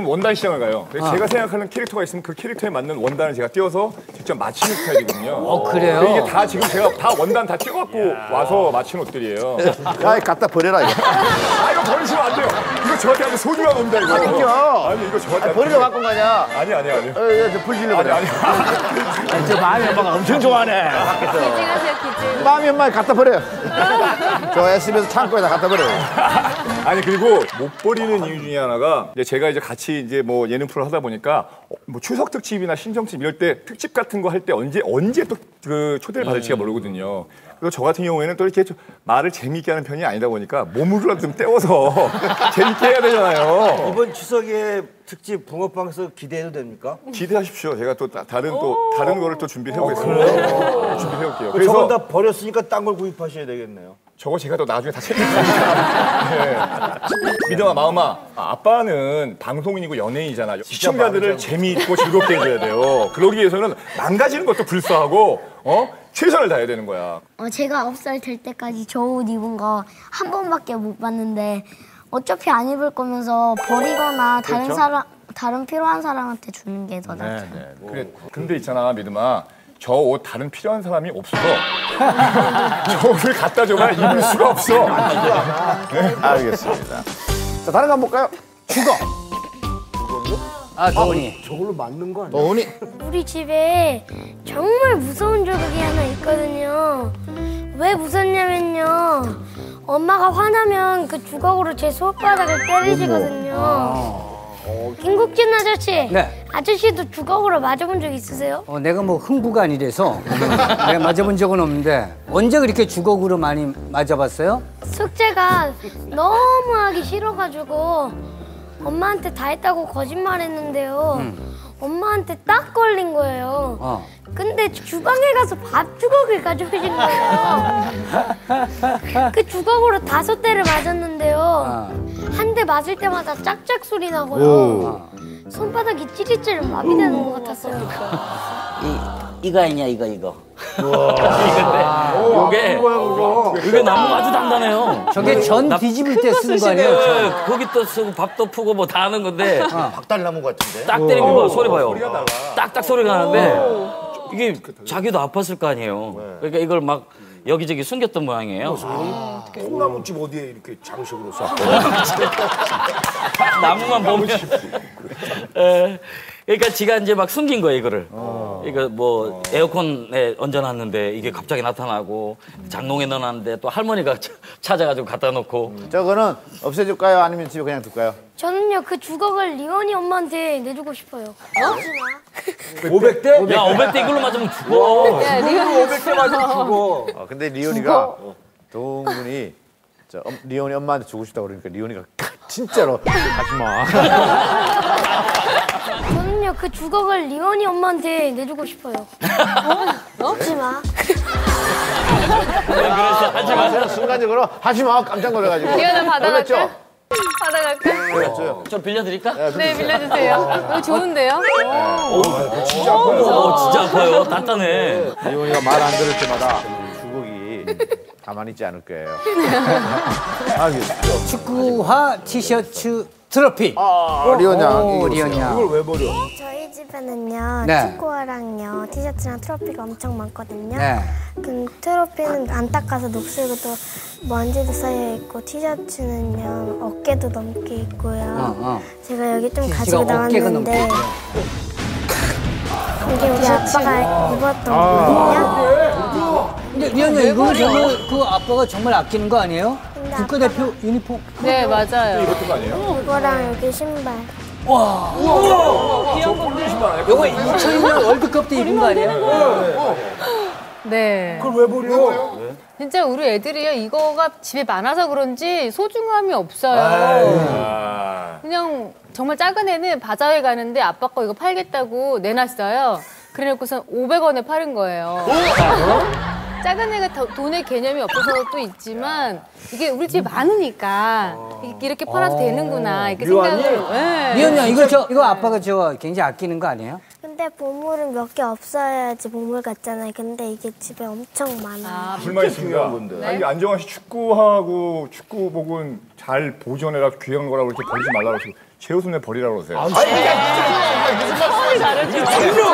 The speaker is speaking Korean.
원단 시장을 가요. 제가 생각하는 캐릭터가 있으면 그 캐릭터에 맞는 원단을 제가 띄워서 직접 맞추는 스타일이거든요. 그래요? 이게 다 지금 제가 다 원단 다 띄워갖고 와서 맞춘 옷들이에요. 야, 갖다 버려라, 이거. 이거 버리시면 안 돼요. 이거 저한테 아주 소중한 옷인데, 이거. 아니, 이거 저한테. 버리러 갖고 가냐? 아니. 저 불질러 그래. 아니. 저 마음이 엄마가 엄청 좋아하네. 기증하세요, 기증. 마음이 엄마 갖다 버려요. 저 SBS 창고에다 갖다 버려요. 아니, 그리고 못 버리는 이유 중에 하나가 이제 제가 이제 같이 이제 뭐 예능 프로 하다 보니까 뭐 추석 특집이나 신정집 이럴 때 특집 같은 거 할 때 언제 또 그 초대를 받을지가 모르거든요. 그래서 저 같은 경우에는 또 이렇게 좀 말을 재미있게 하는 편이 아니다 보니까 몸으로라도 좀 때워서 재밌게 해야 되잖아요. 이번 추석에 특집 붕어빵에서 기대해도 됩니까? 기대하십시오. 제가 또 다른 거를 또 준비해 보겠습니다. 준비해 볼게요. 그래서 저건 다 버렸으니까 딴 걸 구입하셔야 되겠네요. 저거 제가 또 나중에 다 챙깁니다. 네. 믿음아, 마음아, 아빠는 방송인이고 연예인이잖아. 시청자들을 재미있고 즐겁게 해줘야 돼요. 그러기 위해서는 망가지는 것도 불사하고 최선을 다해야 되는 거야. 제가 9살 될 때까지 저 옷 입은 거 한 번밖에 못 봤는데 어차피 안 입을 거면서 버리거나 다른 필요한 사람한테 주는 게 더 낫죠. 그래, 근데 있잖아, 믿음아. 저 옷 다른 필요한 사람이 없어. 저 옷을 갖다 줘봐 입을 수가 없어. 네. 알겠습니다. 자, 다른 거 한번 볼까요? 죽어. 도훈이. 저걸로 맞는 거 아니야? 도훈이. 우리 집에 정말 무서운 조각이 하나 있거든요. 왜 무섭냐면요. 엄마가 화나면 그 주걱으로 제 손바닥을 때리시거든요. 김국진 아저씨. 네. 아저씨도 주걱으로 맞아본 적 있으세요? 내가 뭐 흥부가 아니라서 내가 맞아본 적은 없는데 언제 그렇게 주걱으로 많이 맞아봤어요? 숙제가 너무 하기 싫어가지고 엄마한테 다 했다고 거짓말했는데요. 엄마한테 딱 걸린 거예요. 근데 주방에 가서 밥 주걱을 가져오신 거예요. 그 주걱으로 5대를 맞았는데요. 한 대 맞을 때마다 짝짝 소리 나고요. 손바닥이 찌릿찌릿 마비되는 것 같았어요. 이거 아니냐 이거. 이게 나무가 아주 단단해요. 저게 전 뒤집을 때 쓰는 거 아니에요? 거기 또 쓰고 밥도 푸고 뭐 다 하는 건데 박달나무 같은데? 딱 때리는 거 소리 봐요. 딱딱 소리가 나는데 이게 자기도 아팠을 거 아니에요. 그러니까 이걸 막 여기저기 숨겼던 모양이에요. 콩나무집 어디에 이렇게 장식으로 써? 나무만 보면. 그러니까 지가 이제 막 숨긴 거예요, 이거를. 이거 뭐 에어컨에 얹어놨는데 이게 갑자기 나타나고 장롱에 넣어놨는데 또 할머니가 찾아가지고 갖다 놓고. 저거는 없애줄까요? 아니면 집에 그냥 둘까요? 저는요 그 주걱을 리원이 엄마한테 내주고 싶어요. 500대? 야, 500대 이걸로 맞으면 죽어. 야, 리온이 500대 맞으면 죽어. 근데 리온이가 동훈이 리온이 엄마한테 주고 싶다고 그러니까 리온이가 진짜로 하지 마. 저는요 그 주걱을 리원이 엄마한테 내주고 싶어요. 하지 마. 그래서 하지 마. 순간적으로 하지 마 깜짝 놀라가지고. 리온아 받아갈까? 놀랐죠? 받아갈까? 그랬죠. 저 빌려드릴까? 네, 빌려주세요. 이거 좋은데요? 진짜 아파요. 진짜 아파요. 단단해. 리온이가 말 안 들을 때마다 주걱이 가만히 있지 않을 거예요. 알겠습니다. 축구화 티셔츠 트로피. 리온 양. 리온 양. 이걸 왜 버려? 저희 집에는요 네. 축구화랑요 티셔츠랑 트로피가 엄청 많거든요. 네. 그 트로피는 안 닦아서 녹슬고 또 먼지도 쌓여 있고 티셔츠는요 어깨도 넘게 있고요. 제가 여기 좀 가지고 티셔츠가 어깨가 나왔는데 넘게 이게 우리 아빠가 입었던 거거든요. 근데 리온 양 이거 정말 그 아빠가 정말 아끼는 거 아니에요? 국가대표 유니폼. 네, 맞아요. 이것도 거 아니에요? 이거랑 여기 신발. 이거 2002년 월드컵 때 입은 거 아니에요? 네. 그걸 왜 버려? 진짜 우리 애들이요, 이거가 집에 많아서 그런지 소중함이 없어요. 그냥 정말 작은 애는 바자회 가는데 아빠 거 이거 팔겠다고 내놨어요. 그래놓고선 500원에 파는 거예요. 작은 애가 돈의 개념이 없어서 또 있지만 이게 우리 집에 많으니까 이렇게 팔아도 되는구나 이렇게 생각을. 네. 리온 양 이거 아빠가 굉장히 아끼는 거 아니에요? 근데 보물은 몇 개 없어야지 보물 같잖아요. 근데 이게 집에 엄청 많아요. 불만 있습니다. 아니, 안정환 씨 축구하고 축구복은 잘 보존해라 귀한 거라고 이렇게 버리지 말라고 그러시고 최우순의 벌이라고 그러세요. 아니, 무슨 말씀이세요?